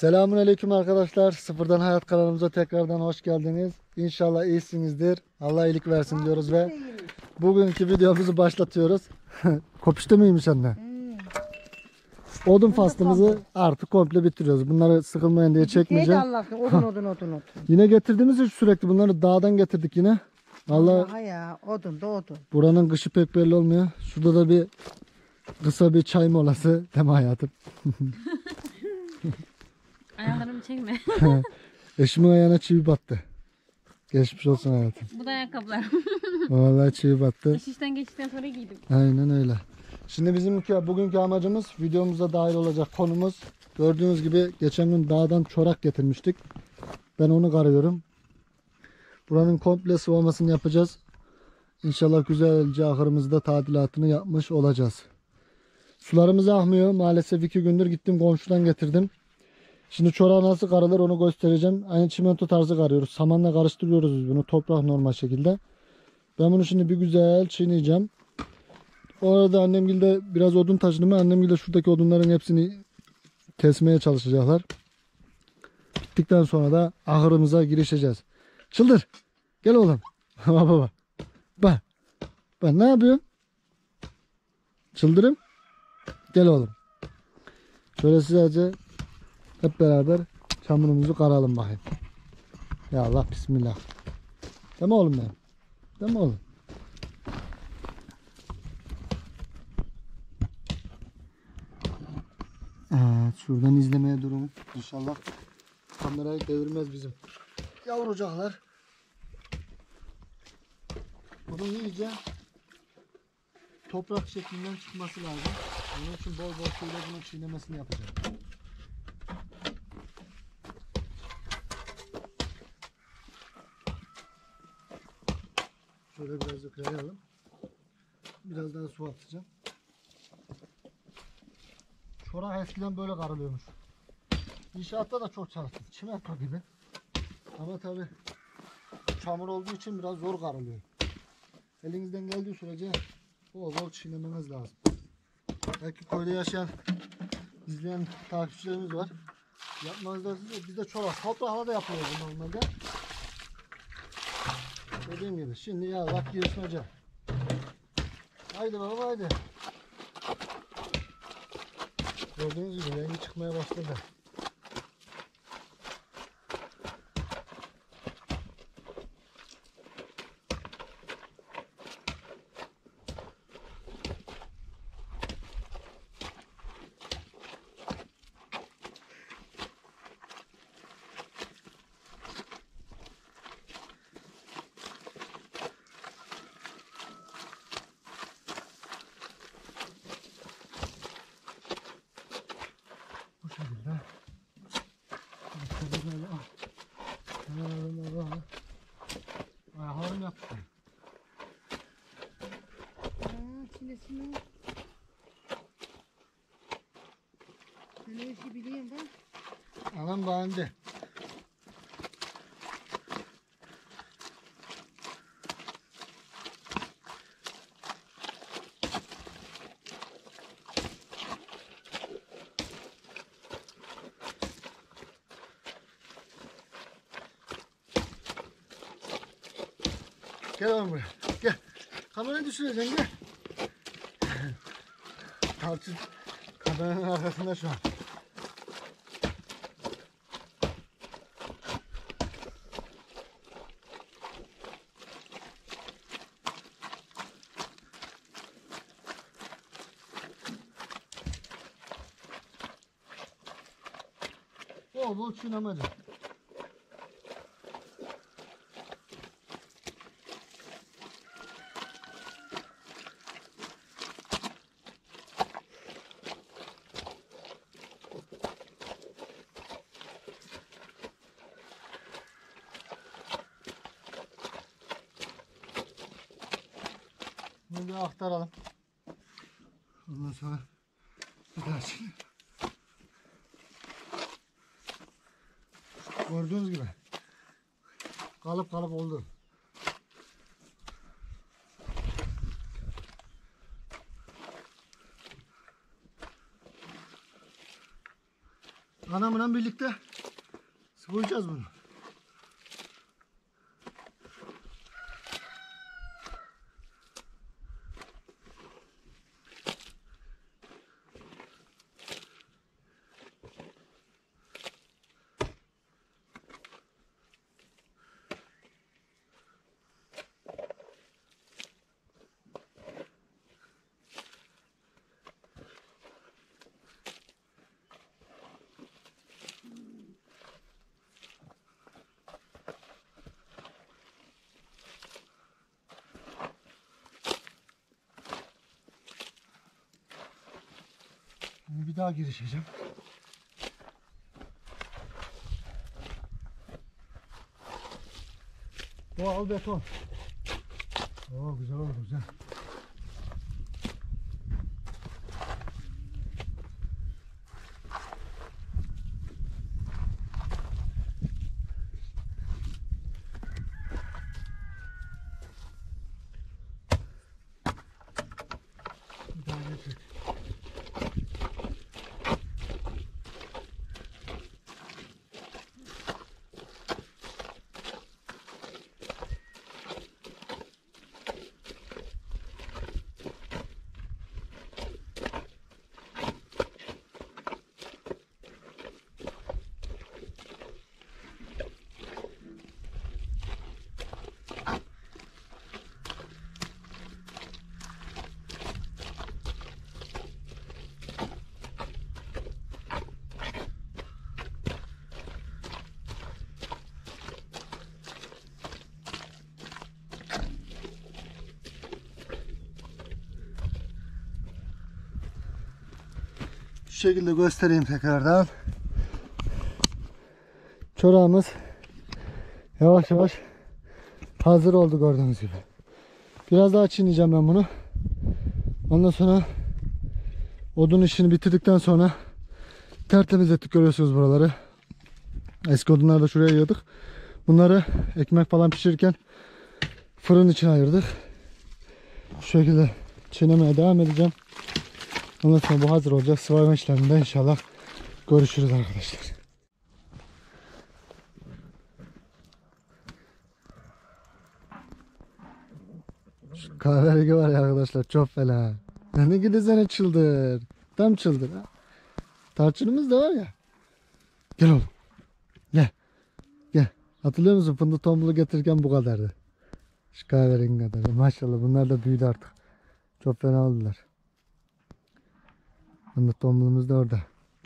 Selamünaleyküm arkadaşlar. Sıfırdan Hayat kanalımıza tekrardan hoş geldiniz. İnşallah iyisinizdir. Allah iyilik versin diyoruz ve bugünkü videomuzu başlatıyoruz. Kopuşta mıymış anne? Odun faslımızı artık komple bitiriyoruz. Bunları sıkılmayın diye çekmeyeceğim. Odun. Yine getirdiğimiz için sürekli bunları dağdan getirdik yine. Vallahi ya odun. Buranın kışı pek belli olmuyor. Şurada da bir kısa bir çay molası. Değil mi hayatım? Ayaklarımı çekme. Eşimin ayağına çivi battı. Geçmiş olsun hayatım. Bu da ayakkabılarım. Vallahi çivi battı. İş işten geçtikten sonra giydim. Aynen öyle. Şimdi bugünkü amacımız videomuza dahil olacak konumuz. Gördüğünüz gibi geçen gün dağdan çorak getirmiştik. Ben onu karıyorum. Buranın komple sıvamasını yapacağız. İnşallah güzelce ahırımızda tadilatını yapmış olacağız. Sularımız akmıyor. Maalesef 2 gündür gittim komşudan getirdim. Şimdi çorağı nasıl karılır onu göstereceğim. Aynı çimento tarzı karıyoruz. Samanla karıştırıyoruz biz bunu. Toprak normal şekilde. Ben bunu şimdi bir güzel çiğneyeceğim. O arada annemgil de biraz odun taşıdı mı annemgil de şuradaki odunların hepsini kesmeye çalışacaklar. Bittikten sonra da ahırımıza girişeceğiz. Çıldır. Gel oğlum. Baba. Bak. Bak ne yapıyorsun? Çıldırım. Gel oğlum. Şöyle sizce hep beraber çamurumuzu karalım bakayım. Ya Allah bismillah. Değil mi oğlum benim? Değil mi oğlum? Evet, şuradan izlemeye durumu. İnşallah kamerayı devirmez bizim yavrucaklar. Bunun iyice toprak şeklinden çıkması lazım. Onun için bol bol suyla bunun çiğnemesini yapacağım. Şöyle birazcık yayalım. Biraz daha su atacağım. Çorak eskiden böyle karılıyormuş. İnşaatta da çok çalıştım. Çimento gibi. Ama tabi çamur olduğu için biraz zor karılıyor. Elinizden geldiği sürece bol bol çiğnemeniz lazım. Belki köyde yaşayan, izleyen takipçilerimiz var. Yapmanızda bizde çorak. Toprakla da yapılıyor bu normalde. Dediğim gibi şimdi ya bak girişin hocam. Haydi baba haydi. Gördüğünüz gibi rengi çıkmaya başladı. Bu şekilde. Ayaklarım yaptı. Çilesini. Ben o işi biliyorum ben. Anam bağındı. Gel oğlum buraya. Gel. Kamerayı düşüreceksin gel. Tarçın kameranın arkasında şu an. Bu çiğnemece. Bunu bir aktaralım. Ondan sonra bir daha çekelim. Gördüğünüz gibi kalıp oldu. Anamla birlikte sıvayacağız bunu. Şimdi bir daha girişeceğim. Doğal beton. Oo, güzel oldu, güzel. Bir daha geçelim. Şu şekilde göstereyim tekrardan. Çorağımız yavaş yavaş hazır oldu gördüğünüz gibi. Biraz daha çiğneyeceğim ben bunu. Ondan sonra odun işini bitirdikten sonra tertemiz ettik, görüyorsunuz buraları. Eski odunları da şuraya yığdık. Bunları ekmek falan pişirirken fırın için ayırdık. Şu şekilde çiğnemeye devam edeceğim. Ondan sonra bu hazır olacak. Sıvayma işleminde inşallah görüşürüz arkadaşlar. Şu kahverengi var ya arkadaşlar, çok fena. Ne gidesene çıldır. Tam çıldır ha. Tarçınımız da var ya. Gel oğlum. Gel. Gel. Hatırlıyor musun? Fındık tombulu getirirken bu kadardı. Şu kahverengi kadar. Maşallah bunlar da büyüdü artık. Çok fena oldular. Fındık tombulumuz da orada.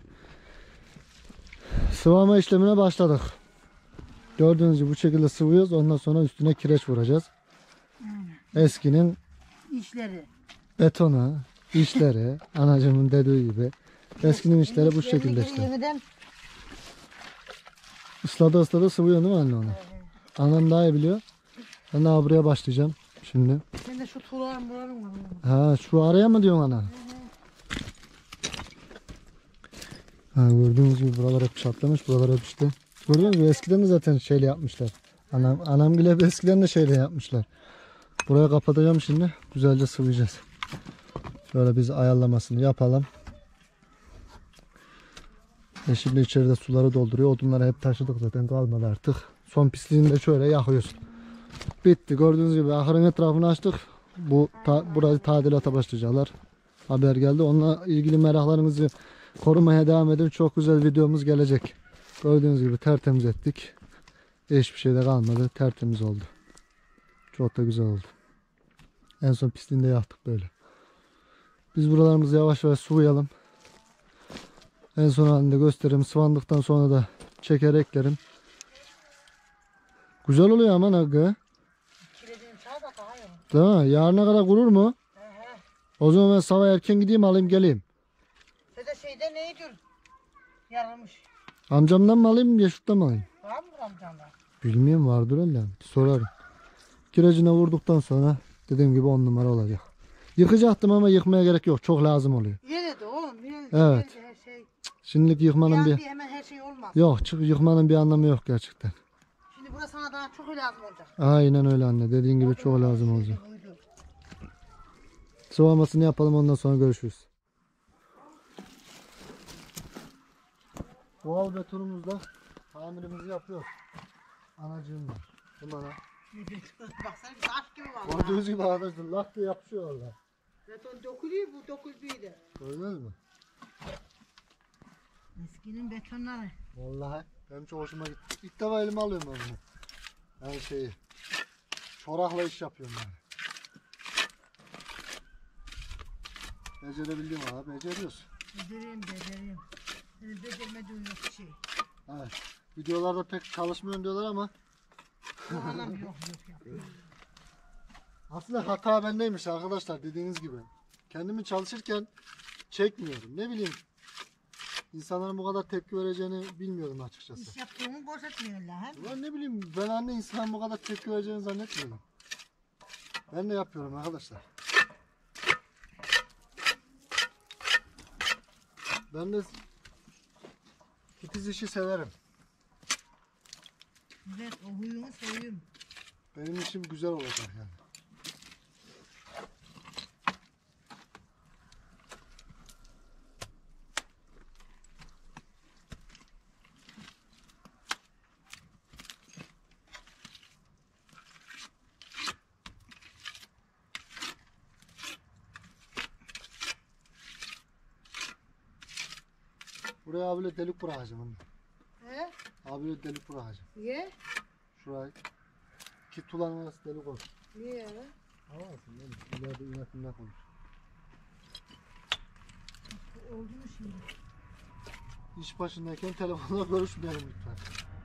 Sıvama işlemine başladık. Gördüğünüz gibi bu şekilde sıvıyoruz. Ondan sonra üstüne kireç vuracağız. Eskinin İşleri. betona, işleri, anacığımın dediği gibi. Eskinin işleri bu şekilde işte. Yeniden Isladı sıvıyor değil mi anne onu? Annem daha iyi biliyor. Ben daha buraya başlayacağım şimdi. sen de şu tuğlaların buranın var. Ha, şu araya mı diyorsun ana? Ha, gördüğünüz gibi buralar hep çatlamış, buralar hep işte. Gördünüz mü? Eskiden de zaten şeyle yapmışlar. Anam bile eskiden de şeyle yapmışlar. Buraya kapatacağım şimdi. Güzelce sıvayacağız. Şöyle biz ayarlamasını yapalım. Şimdi içeride suları dolduruyor. Odunları hep taşıdık zaten, kalmadı artık. Son pisliğini de şöyle yakıyoruz. Bitti. Gördüğünüz gibi ahırın etrafını açtık. Burayı tadilata başlayacaklar. Haber geldi. Onunla ilgili meraklarınızı korumaya devam edin. Çok güzel videomuz gelecek. Gördüğünüz gibi tertemiz ettik. Hiçbir şey de kalmadı. Tertemiz oldu. Çok da güzel oldu. En son pisliğini de yaktık böyle. Biz buralarımızı yavaş yavaş sıvayalım. En son halinde gösteririm. Sıvandıktan sonra da çeker eklerim. Güzel oluyor ama Hakkı. Kilidini çağır da daha iyi. Değil mi? Yarına kadar kurur mu? O zaman ben sabah erken gideyim, alayım geleyim. Ve de şeyde ne diyor? Yarılmış. Amcamdan mı alayım, Yeşut'tan mı alayım? Var mı amcanda? Bilmiyorum, vardır öyle. Sorarım. Kirecine vurduktan sonra dediğim gibi 10 numara olacak. Yıkacaktım ama yıkmaya gerek yok. Çok lazım oluyor. Yere de oğlum. Yere Evet. Her şey. Şimdilik yıkmanın bir... Hemen her şey olmaz. Yok, yıkmanın bir anlamı yok gerçekten. Şimdi burası sana daha çok lazım olacak. Aynen öyle anne. Dediğin gibi çok lazım olacak. Sıvamasını yapalım, ondan sonra görüşürüz. Doğal betonumuzla tamirimizi yapıyoruz. Anacığımla. Bunlara. Baksana bir taş gibi var. Gördüğünüz gibi arkadaşlar lak diye yapışıyor valla. Beton dökülüyor, bu döküldüğü de. Gördünüz mü? Eskinin betonları. Vallahi benim çok hoşuma gitti. İlk defa elime alıyorum ben bunu. Yani şeyi. Çorakla iş yapıyorum yani. Becerebildiğim abi beceriyoruz. Becereyim. Senin becermediğin yok bir şey. Evet. Videolarda pek çalışmıyorum diyorlar ama Bu anam yok yapıyor. aslında hata bendeymiş arkadaşlar dediğiniz gibi. Kendimi çalışırken çekmiyorum. Ne bileyim. İnsanların bu kadar tepki vereceğini bilmiyorum açıkçası. İş yaptığını boş etmiyorlar. He? Ulan ne bileyim ben anne insanın bu kadar tepki vereceğini zannetmiyorum. Ben de yapıyorum arkadaşlar. Ben de titiz işi severim. Evet, o huyunu seviyorum. Benim işim güzel olacak yani. Buraya abiyle delik bırakacağım anne. He? Abiyle delik bırakacağım. Niye? Şurayı. İki tulanın arası delik olsun. Niye ya? Hava alsın değil mi? İleride inek olur. Oldu mu şimdi? İş başındayken telefonla görüşmeyelim lütfen.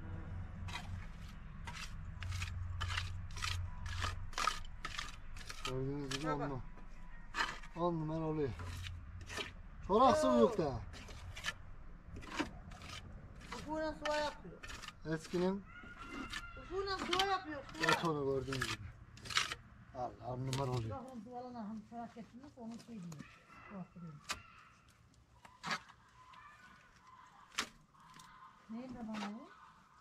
Gördüğünüz gibi Baba. on numara oluyor. Çorak sıvı da. Ufuğuna suva yapıyor. Eskinin Ufuğuna suva yapıyor. Suva. betonu gördüğünüz gibi. Allah on numara oluyor. Bakın duvarına hem çorak getirmiş, onu söylüyor. Bastırıyor. Neydi bana bu?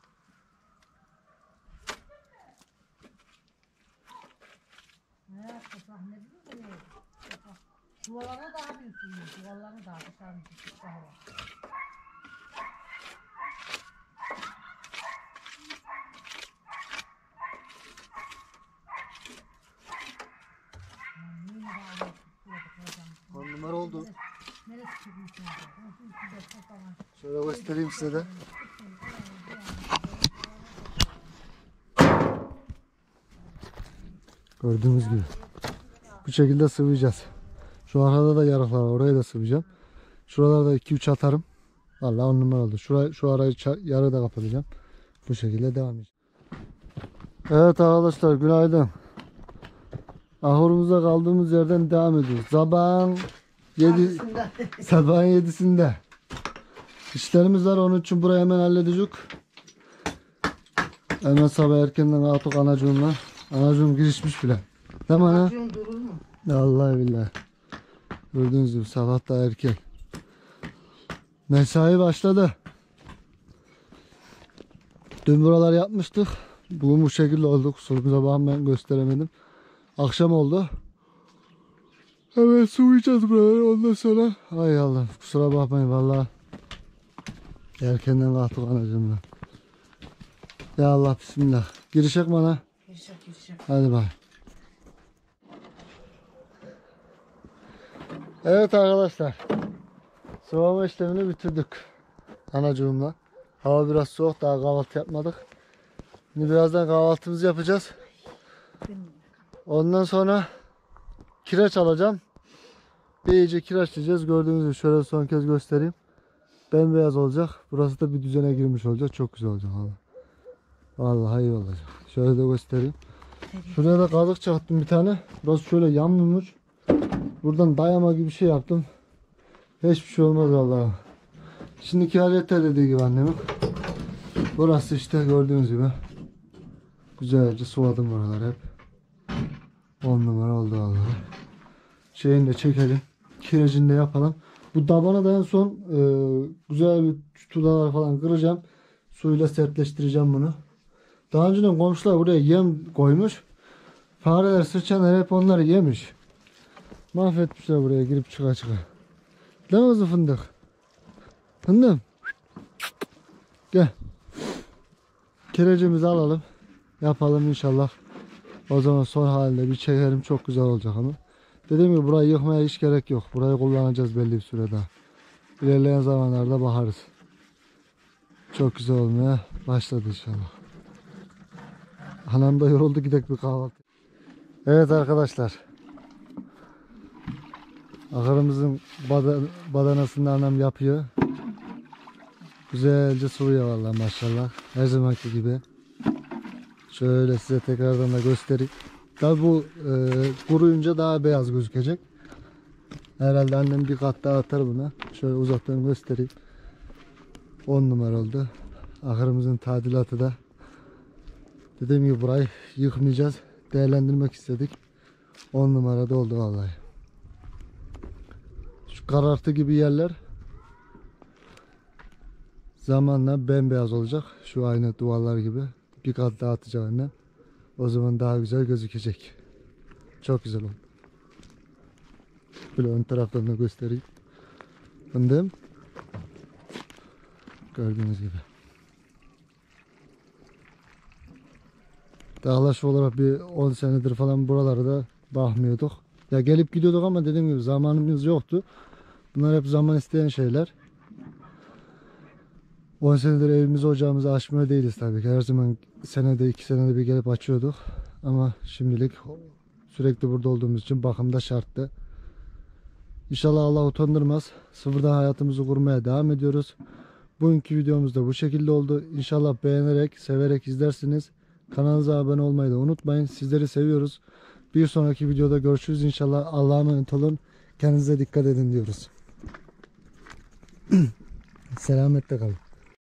Evet, toprak ne bileyim mi? Duvarlara daha büyük suyuyor. Duvarlara daha dışarı çıkıp daha var. On numara oldu. Neresi çıkmış? Şöyle göstereyim size de. Gördüğünüz gibi. Bu şekilde sıvayacağız. Şu arada da yarıklar var. Orayı da sıvayacağım. Şuralarda 2-3 atarım. Vallahi on numara oldu. Şu arayı yarı da kapatacağım. Bu şekilde devam edeceğim. Evet arkadaşlar günaydın. Ahurumuzda kaldığımız yerden devam ediyoruz. Sabahın 7'sinde. İşlerimiz var onun için burayı hemen halledecek. Hemen sabah erkenden kalktık anacığımla. Anacığım girişmiş bile. Değil mi ana? Acım durur mu? Vallahi billahi. Gördüğünüz gibi sabah da erken. Mesai başladı. Dün buralar yapmıştık. Bugün bu şekilde oldu. Kusurumuza bakmayın ben gösteremedim. Akşam oldu. Hemen sulayacağız buraları ondan sonra. Ay Allah kusura bakmayın vallahi. Erkenden kalktık anacığımla. Ya Allah bismillah. Girişek bana. Girişek. Hadi bak. Evet arkadaşlar. Sıvama işlemini bitirdik. Anacığımla. Hava biraz soğuk daha kahvaltı yapmadık. Şimdi birazdan kahvaltımızı yapacağız. Ondan sonra kireç alacağım. Bir iyice kireçleyeceğiz. Gördüğünüz gibi şöyle son kez göstereyim. Bembeyaz olacak. Burası da bir düzene girmiş olacak. Çok güzel olacak abi. Vallahi iyi olacak. Şöyle de göstereyim. Şuraya da kazık çaktım bir tane. Burası şöyle yamulmuş. Buradan dayama gibi bir şey yaptım. Hiçbir şey olmaz vallahi. Şimdiki halette dediği gibi annemin. Burası işte gördüğünüz gibi. Güzelce suladım buraları hep. 10 numara oldu vallahi. Şeyini de çekelim. Kirecini de yapalım. Bu tabana da en son güzel bir tuğlalar falan kıracağım. Suyla sertleştireceğim bunu. Daha önceden komşular buraya yem koymuş. Fareler, sıçanlar hep onları yemiş. Mahvetmişler buraya girip çıka. Değil mi kızı fındık? Fındım. Gel. Kirecimizi alalım. Yapalım inşallah. O zaman son halinde bir çekerim, çok güzel olacak ama. Dediğim gibi burayı yıkmaya hiç gerek yok. Burayı kullanacağız belli bir süre daha. İlerleyen zamanlarda bakarız. Çok güzel olmaya başladı inşallah. Anam da yoruldu, gidelim bir kahvaltı. Evet arkadaşlar. Ahırımızın badanasını anam yapıyor. Güzelce suluyor vallahi maşallah. Her zamanki gibi. Şöyle size tekrardan da göstereyim. Tabi bu kuruyunca daha beyaz gözükecek. Herhalde annem bir kat daha atar buna. Şöyle uzaktan göstereyim. 10 numara oldu. Ahırımızın tadilatı da. Dediğim gibi burayı yıkmayacağız. Değerlendirmek istedik. 10 numarada oldu vallahi. Şu karartı gibi yerler zamanla bembeyaz olacak. Şu aynı duvarlar gibi. Bir kat daha atacak annem. O zaman daha güzel gözükecek. Çok güzel oldu. Böyle ön taraftan da göstereyim. Fındığım. Gördüğünüz gibi. Dağlaş olarak bir 10 senedir falan buralarda bakmıyorduk. Ya gelip gidiyorduk ama dediğim gibi zamanımız yoktu. Bunlar hep zaman isteyen şeyler. 10 senedir evimizi ocağımızı açmıyor değiliz tabii ki. Her zaman senede 2 senede bir gelip açıyorduk. Ama şimdilik sürekli burada olduğumuz için bakımda şarttı. İnşallah Allah utandırmaz. Sıfırdan hayatımızı kurmaya devam ediyoruz. Bugünkü videomuz da bu şekilde oldu. İnşallah beğenerek, severek izlersiniz. Kanalımıza abone olmayı da unutmayın. Sizleri seviyoruz. Bir sonraki videoda görüşürüz inşallah. Allah'a emanet olun. Kendinize dikkat edin diyoruz. Selametle kalın.